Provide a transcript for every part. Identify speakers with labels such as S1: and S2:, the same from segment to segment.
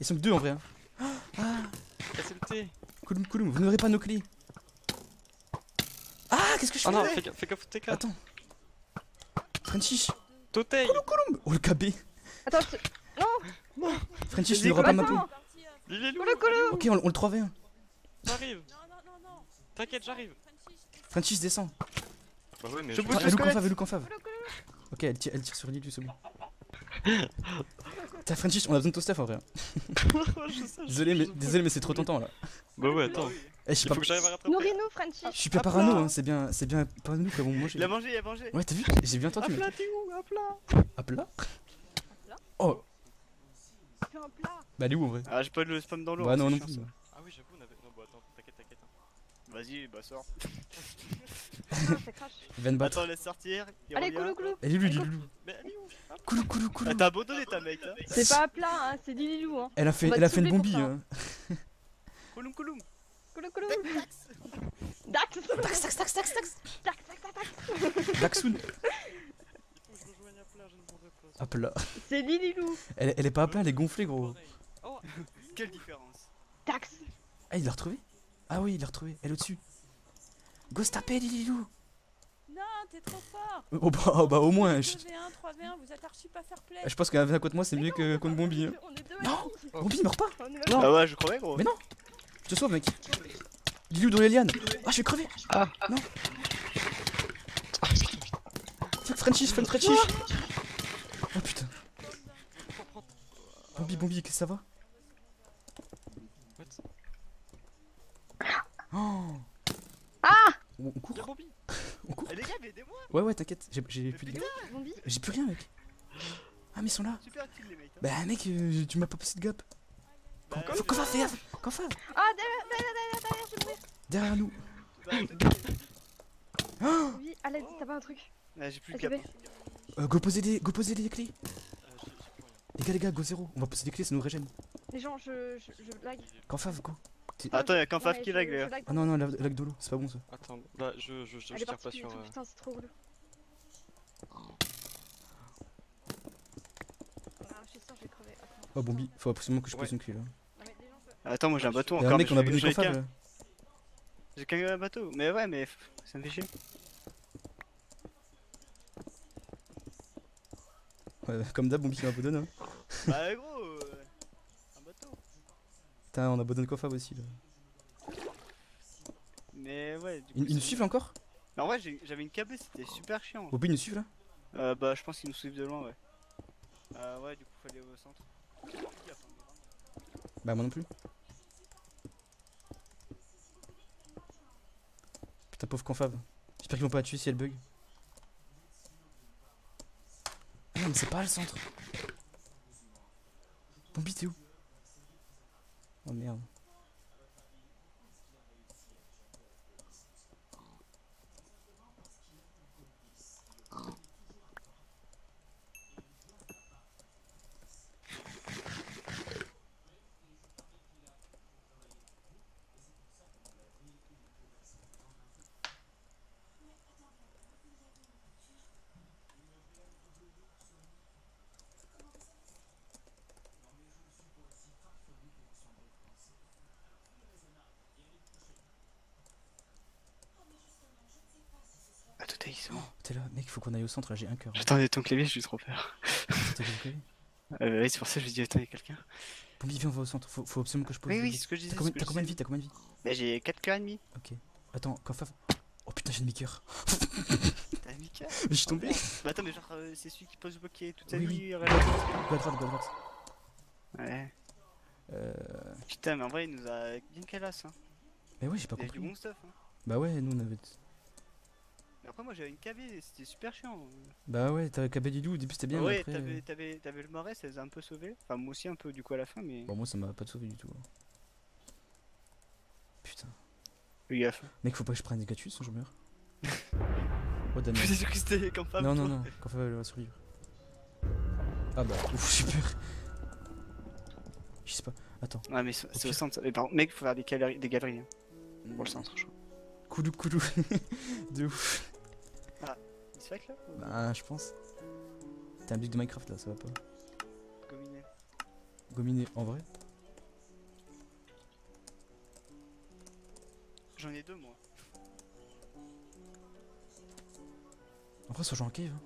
S1: sont que deux en vrai. Hein. Ah,
S2: SMT.
S1: Kouloum, Kouloum, vous n'aurez pas nos clés. Ah, qu'est-ce que je fais?
S2: Oh non, fais gaffe au TK.
S1: Attends. Frenchish.
S2: Totei.
S1: Kouloum. Oh le KB.
S3: Attends, non.
S1: Frenchish, tu n'auras pas ma peau.
S3: Attends.
S2: Il est lourd.
S1: Ok, on le 3v1.
S2: J'arrive. T'inquiète, j'arrive.
S1: Frenchish descend.
S2: Bah ouais, mais
S4: Je
S2: je
S4: bouge
S1: Ah,
S4: le
S1: elle
S4: squelette.
S1: elle look en fave. Ok, elle tire sur Lily, c'est bon. T'as Frenchish, on a besoin de ton stuff en vrai.
S2: Je sais,
S1: Désolé, mais c'est trop tentant là.
S2: Bah ouais, attends.
S1: Eh, je suis
S2: Il
S1: pas,
S2: faut que j'arrive à rattraper.
S3: Nourris-nous, Frenchy.
S1: je suis pas
S4: Hop
S1: parano,
S4: là.
S1: hein, c'est bien pas nous qui avons mangé.
S4: Il a mangé, il a mangé.
S1: Ouais, t'as vu? J'ai bien entendu.
S4: Hop
S1: Mec.
S4: là, t'es où? Hop là.
S1: Hop là. Oh,
S3: Fais un plat.
S1: bah elle est où en vrai?
S4: Ah, j'ai pas le spam dans l'eau.
S1: Bah
S4: hein,
S1: non,
S4: c'est
S1: non
S4: chiant,
S1: plus.
S4: ça.
S2: Ah oui, j'avoue, on avait. Non, bah attends, t'inquiète.
S4: Vas-y, bah sors.
S3: Ah, ça crache.
S1: Il va me battre.
S4: Attends, laisse sortir. Il
S3: Allez,
S4: revient.
S3: Koulou, Koulou.
S1: Elle est lui, Lilou.
S2: Mais elle est où?
S1: Koulou.
S4: Ah, t'as abandonné ta mec là.
S3: C'est pas à plat, hein, c'est Lililou, hein.
S1: Elle a
S3: On
S1: fait
S3: va
S1: une
S3: te soulever
S1: bombie.
S3: pour ça.
S1: Hein.
S4: Kouloum, Kouloum.
S3: Koulou, Koulou. Dax. Dax.
S1: Daxoun.
S2: Il faut que je rejoigne à plat, je ne mourrai pas.
S1: Hop là.
S3: C'est Lililou.
S1: Elle est pas à plat, elle est gonflée, gros.
S2: Oh,
S4: Quelle différence.
S3: Dax.
S1: Ah, il l'a retrouvé? Ah oui, il l'a retrouvé. Elle est au-dessus. Go se taper, Lilou.
S5: Non, t'es trop fort.
S1: Oh bah au moins.
S5: 2v1, 3v1, vous êtes archi pas fair play.
S1: Je pense qu'un contre moi c'est mieux que contre Bombi. Hein.
S3: On est deux.
S1: Non, Bombi meurt pas.
S3: On est
S1: Non.
S4: Ah ouais, je croyais gros.
S1: Mais non. Je te sauve, mec. Lilou dans les lianes. Ah, je vais crever.
S2: Ah.
S1: Non. Fuck Frenchish. Oh putain. Bombi, qu'est-ce que ça va? Oh.
S3: Ah.
S1: On court.
S2: y'a Bobby.
S1: On court.
S4: Eh les gars, mais aidez-moi.
S1: Ouais, t'inquiète. J'ai plus de.
S3: Bombi.
S1: J'ai plus rien, mec. Ah, mais ils sont là.
S4: Super utile les mecs. Hein.
S1: Bah, mec, tu m'as pas passé de gap.
S4: Bah,
S1: Qu'en fa.
S3: Ah, derrière, je vais mourir.
S1: Derrière nous.
S3: Bombi, à l'aide, t'as pas un truc.
S4: Ah, j'ai plus de
S3: SB.
S4: cap.
S1: Go poser des clés.
S2: J'ai plus rien.
S1: Les gars, go zéro. On va poser des clés, ça nous régène.
S3: Les gens, je lag.
S1: Qu'en fave, go.
S4: Attends, y'a qu'un faf
S3: Ouais,
S4: qui
S3: je-
S4: lag
S3: je
S4: les gars.
S3: lag
S1: Ah non, lag de l'eau, c'est pas bon ça.
S2: Attends, là, je
S3: Elle est
S2: tire pas
S3: partie,
S2: sur.
S3: putain, c'est trop relou. Ah, je suis sûr, je vais crever. Attends.
S1: Oh, Bombi, faut absolument que je
S2: Ouais.
S1: pose une clé là.
S3: Non, mais les gens,
S4: Attends, moi j'ai un bateau
S1: Y'a un
S4: encore.
S1: mec,
S4: mais
S1: on a
S4: je-
S1: besoin
S4: j'ai
S1: qu'en fave
S4: qu'un-
S1: là.
S4: J'ai qu'un bateau. Mais ouais, mais ça me fait chier.
S1: Ouais, comme d'hab, Bombi qui m'abandonne. Hein.
S4: Bah gros, un bateau.
S1: Putain, on abandonne qu'en fave aussi là.
S4: Mais ouais, du coup.
S1: Ils nous suivent là encore?
S4: Mais en vrai, j'avais une câblée, c'était super chiant.
S1: Bombi, ils nous suivent là?
S4: Bah, je pense qu'ils nous suivent de loin, ouais. Ouais, du coup, fallait au centre.
S1: Bah, moi non plus. Putain, pauvre qu'en fave. J'espère qu'ils vont pas la tuer si elle bug. Ah non, mais c'est pas le centre. Bombi, t'es où? Oh merde.
S4: Ah, tout est ici.
S1: T'es là, mec, faut qu'on aille au centre là, j'ai un cœur.
S4: J'attendais ton clavier, j'ai eu trop peur.
S1: T'as vu le clavier?
S4: Oui, c'est pour ça que je lui dis, attends, y'a quelqu'un.
S1: Bombi, viens, on va au centre. Faut absolument que je pose.
S4: Oui,
S1: des
S4: oui,
S1: billes.
S4: c'est ce que je disais.
S1: T'as combien de vie?
S4: Bah, j'ai 4 cœurs et demi.
S1: Ok. Attends, qu'en fave. Oh putain, j'ai demi-cœur.
S4: T'as mis cœur.
S1: Je suis tombé.
S4: Bah, attends, mais genre, c'est celui qui pose bloqué toute sa
S1: Oui,
S4: vie.
S1: Go à droite.
S4: Ouais.
S1: Euh.
S4: Putain, mais en vrai, il nous a bien calasse. Hein.
S1: Mais ouais, j'ai pas
S4: Il y a du
S1: compris.
S4: bon stuff. Hein.
S1: Bah ouais, nous on avait.
S4: Mais après, moi j'avais une KB, c'était super chiant.
S1: Bah ouais, t'avais Kabadidou, au début c'était bien, mais
S4: Ouais,
S1: après.
S4: t'avais le marais, ça les a un peu sauvés. Enfin, moi aussi un peu du coup à la fin, mais.
S1: Bon, moi ça m'a pas sauvé du tout. Hein. Putain.
S4: Fais gaffe.
S1: Mec, faut pas que je prenne des gâtus, sinon je meurs. Oh, damn.
S4: J'étais sûr que c'était comme femme.
S1: Non,
S4: toi.
S1: non, quand elle va survivre. Ah bah, ouf, j'ai peur. Je sais pas, attends.
S4: Ouais, mais c'est au centre. Ça. Mais par contre, mec, faut faire des galeries. Hein. Pour le centre, je crois.
S1: Koulou. De ouf.
S4: Il se fait là ou-
S1: Bah, je pense. T'as un bug de Minecraft là, ça va pas.
S4: Gominé.
S1: Gominé, en vrai.
S4: J'en ai deux, moi.
S1: Après, ça joue en cave. Hein.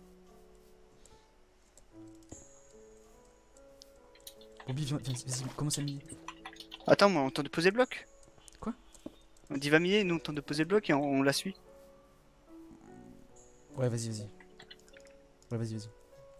S1: Bobby, vas-y, commence à miner.
S4: Attends, moi, on tente de poser le bloc.
S1: Quoi?
S4: On dit va miner, nous on tente de poser le bloc et on la suit.
S1: Ouais, vas-y. Ouais, vas-y.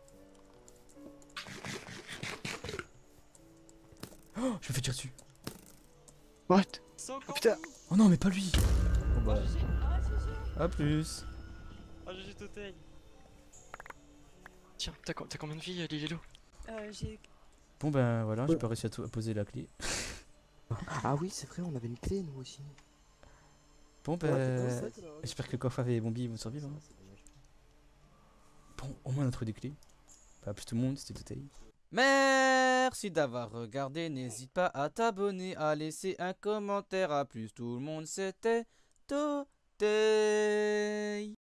S1: Oh, je me fais tirer dessus.
S4: What?
S2: C'est encore
S4: putain.
S2: vous.
S1: Oh non, mais pas lui. Bon bah,
S2: GG.
S5: Ah, GG.
S1: à plus.
S2: Ah, GG Toteil. Tiens, t'as combien de vie, Lililo?
S5: J'ai.
S1: Bon ben voilà, j'ai pas réussi à poser la clé.
S6: Ah oui, c'est vrai, on avait une clé nous aussi.
S1: Bon ben, j'espère que le coffre et Bombi vont survivre. Hein. Bon, au moins on a trouvé des clés. Pas plus tout le monde, c'était Toteil. Merci d'avoir regardé, n'hésite pas à t'abonner, à laisser un commentaire, à plus tout le monde, c'était Toteil.